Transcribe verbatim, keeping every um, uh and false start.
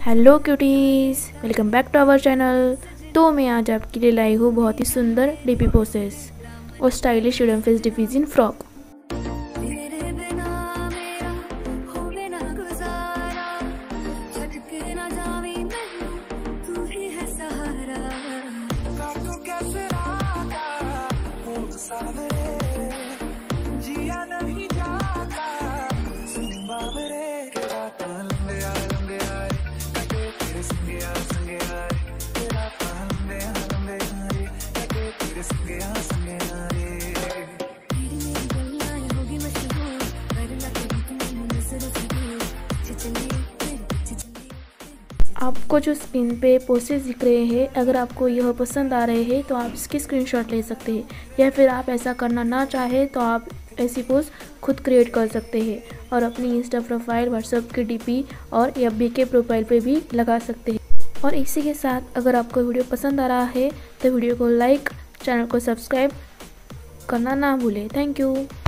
Hello cuties, welcome back to our channel. तो मैं आज आपके लिए लाई हूँ बहुत ही सुंदर डीपी पोसेस और स्टाइलिश स्टूडेंट फेस डिफिजिन फ्रॉक। आपको जो स्क्रीन पे पोसेस दिख रहे हैं, अगर आपको यह पसंद आ रहे हैं तो आप इसकी स्क्रीनशॉट ले सकते हैं, या फिर आप ऐसा करना ना चाहे तो आप ऐसी पोज खुद क्रिएट कर सकते हैं और अपनी इंस्टा प्रोफाइल, व्हाट्सएप की डीपी और एफबी के प्रोफाइल पे भी लगा सकते हैं। और इसी के साथ अगर आपको वीडियो पसंद आ रहा है तो वीडियो को लाइक, चैनल को सब्सक्राइब करना ना भूलें। Thank you.